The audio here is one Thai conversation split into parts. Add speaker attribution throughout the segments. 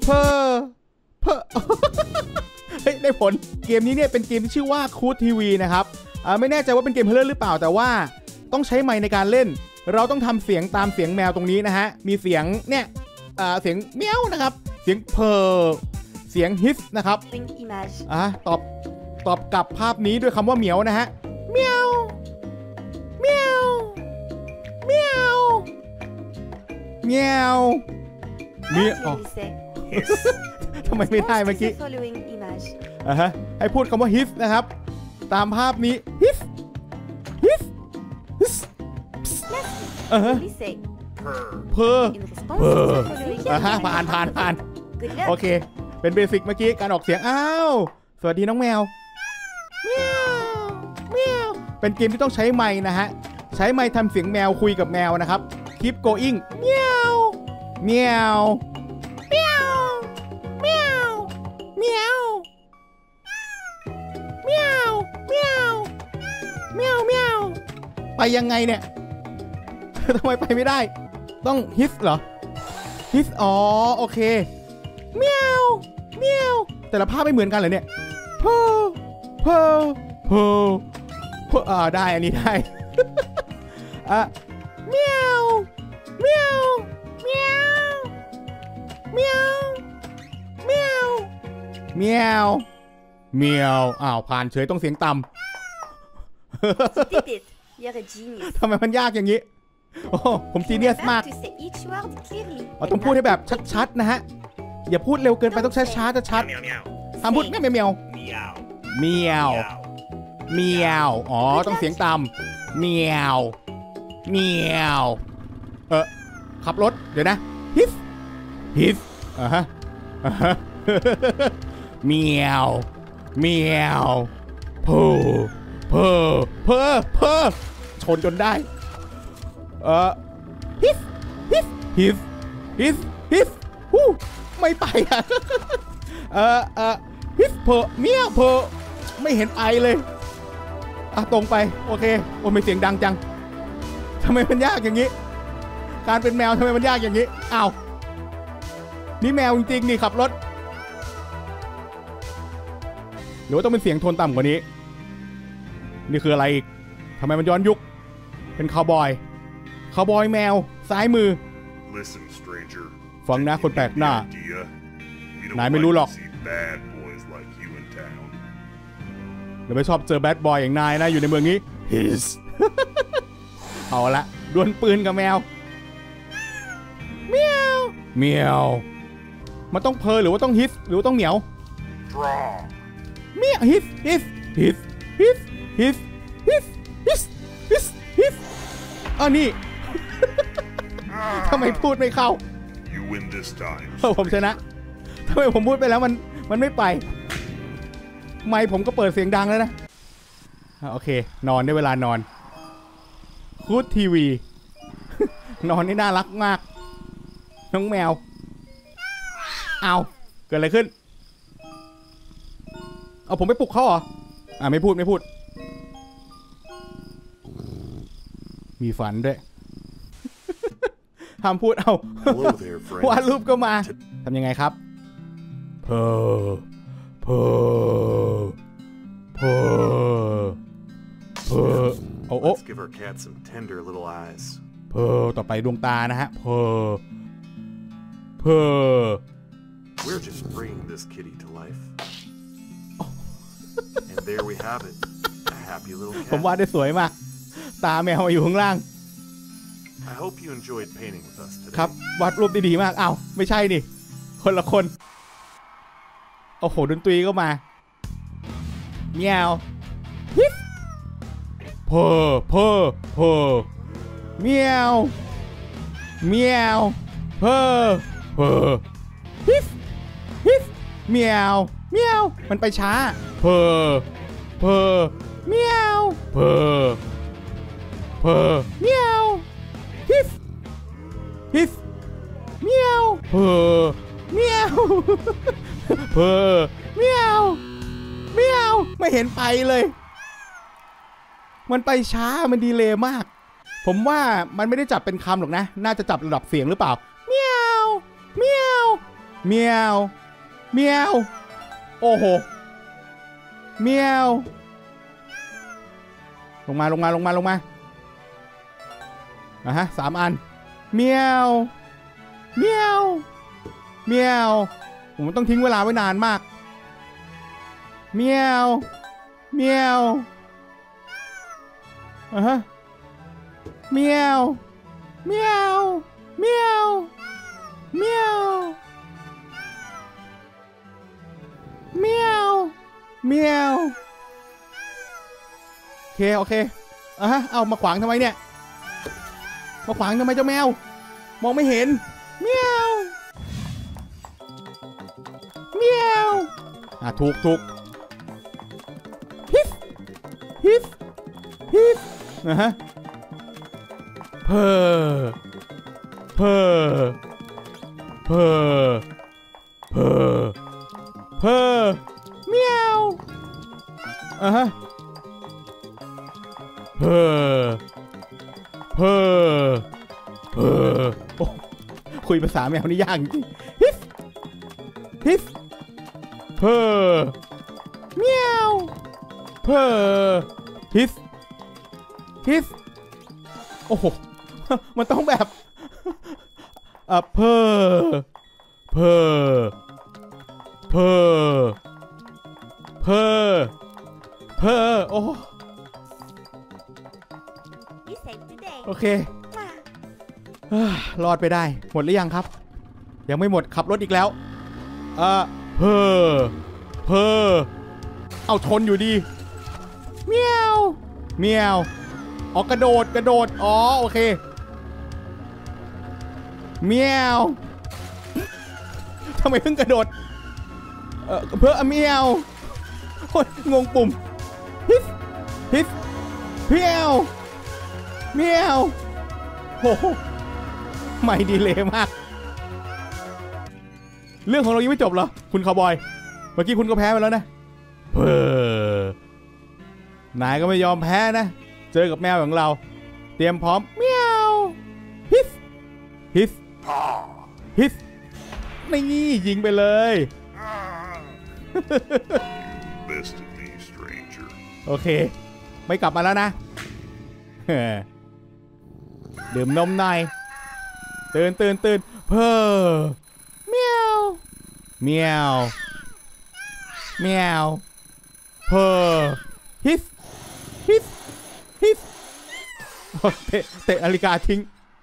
Speaker 1: เพอเฮ้ยได้ผลเกมนี้เนี่ยเป็นเกมที่ชื่อว่าคูดทีวีนะครับไม่แน่ใจว่าเป็นเกมเพลย์หรือเปล่าแต่ว่าต้องใช้ไมค์ในการเล่นเราต้องทำเสียงตามเสียงแมวตรงนี้นะฮะมีเสียงเนี่ยเสียงเมียวนะครับเสียงเพอเสียงฮิสนะครับตอบกลับภาพนี้ด้วยคำว่าเหมียวนะฮะเมียวเมียวเมียวเมียวเมียวทำไมไม่ได้เมื่อกี้ให้พูดคำว่าฮิสนะครับตามภาพนี้ฮิสฮิสฮิสเพอผ่านโอเคเป็นเบสิกเมื่อกี้การออกเสียงอ้าวสวัสดีน้องแมวเมียวเมียวเป็นเกมที่ต้องใช้ไมค์นะฮะใช้ไมค์ทำเสียงแมวคุยกับแมวนะครับ keep going เมียวเมียวเมียวเมียวเมียวเมียวเมียวเมียวเมียวไปยังไงเนี่ยทำไมไปไม่ได้ต้องฮิสเหรอฮิสอ๋อโอเคเมียวเมียวแต่ละภาพไม่เหมือนกันเหรอเนี่ยเพอได้อันนี้ได้เมียวเมียวเมียวเมียวเมียวเมียวเมียวอ้าวผ่านเฉยต้องเสียงต่ำทำไมมันยากอย่างนี้โอ้ผมจีเนียสมากต้องพูดให้แบบชัดๆนะฮะอย่าพูดเร็วเกินไปต้องช้าๆชัดๆห้ามพูดเมียวเมียวเมียวเมียวอ๋อต้องเสียงต่ำเมียวเมียวขับรถเดี๋ยวนะฮิสเมียวเมียวเพอชนจนได้ฮิสไม่ไปอ่ะฮิสเพอเมียวเพอไม่เห็นไอเลยตรงไปโอเคโอ้ไม่เสียงดังจังทำไมมันยากอย่างนี้การเป็นแมวทำไมมันยากอย่างนี้อ้าวนี่แมวจริงๆนี่ขับรถหรือว่าต้องเป็นเสียงโทนต่ำกว่านี้นี่คืออะไรอีกทำไมมันย้อนยุคเป็นคาวบอยแมวซ้ายมือฟังนะคนแปลกหน้านายไม่รู้หรอกเราไม่ชอบเจอแบดบอยอย่างนายนะอยู่ในเมืองนี้เอาละดวลปืนกับแมวเมียวมันต้องเพอหรือว่าต้องฮิสหรือว่าต้องเหมียวเมียวฮิสนี่ทำไมพูดไม่เข้าผมชนะทำไมผมพูดไปแล้วมันไม่ไปไมค์ผมก็เปิดเสียงดังแล้วนะโอเคนอนได้เวลานอนคูดทีวีนอนนี่น่ารักมากน้องแมวเอาเกิดอะไรขึ้นเอาผมไปปลุกเขาเหรอไม่พูดมีฝันด้วยห้ามพูดเอาวาดรูปก็มาทำยังไงครับเพอโอ้เพอต่อไปดวงตานะฮะเพอ
Speaker 2: We're just bringing this kitty to life and there we have it a happy little cat
Speaker 1: ผมวาดได้สวยมากตาแมวอยู่ข้างล่าง
Speaker 2: I hope you enjoyed painting with us today
Speaker 1: ครับวาดรูปดีๆมากอ้าวไม่ใช่นี่คนละคนโอ้โหดนตรีก็มาเมียวฮิสเพอเมียวเพอฮิสเมียวมันไปช้าเพอเมียวเพอเมียวฮิสเมียวเพอเมียวไม่เห็นไปเลยมันไปช้ามันดีเลย์มากผมว่ามันไม่ได้จับเป็นคำหรอกนะน่าจะจับระดับเสียงหรือเปล่าเมียวเมียวเมียวโอ้โหเมียวลงมาฮะ3 อันเมียวเมียวเมียวผมต้องทิ้งเวลาไว้นานมากเมียวเมียวฮะเมียวเมียวเมียวเมียวเมียวเมียวโอเคเอามาขวางทำไมเนี่ยมาขวางทำไมเจ้าแมวมองไม่เห็นเมียวเมียวถูกฮิสเพอเมียวคุยภาษาแมวนี่ยากจริงฮิสเมียวฮิสโอ้โหมันต้องแบบเพอโอ้โอเครอดไปได้หมดหรือยังครับยังไม่หมดขับรถอีกแล้วเพอเอาชนอยู่ดีเมียวอ๋อกระโดดอ๋อโอเคเมียวทำไมเพิ่งกระโดดเพื่อเมียวโคตรงงปุ่มฮิสเมียวโอ้โหไม่ดีเลยมากเรื่องของเรายังไม่จบเหรอคุณคาวบอยเมื่อกี้คุณก็แพ้ไปแล้วนะนายก็ไม่ยอมแพ้นะเจอกับแมวของเราเตรียมพร้อมเมียวฮิสนี่ยิงไปเลยโอเคไม่กลับมาแล้วนะดื่มนมหน่อยตื่นเพ้อเมียวเพ้อฮิสเตะนาฬิกาทิ้ง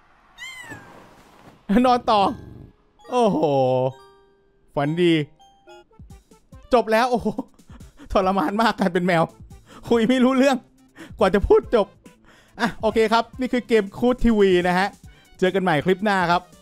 Speaker 1: นอนต่อโอ้โหฝันดีจบแล้วโอ้โหทรมานมากการเป็นแมวคุยไม่รู้เรื่องกว่าจะพูดจบโอเคครับนี่คือเกมคูดทีวีนะฮะเจอกันใหม่คลิปหน้าครับ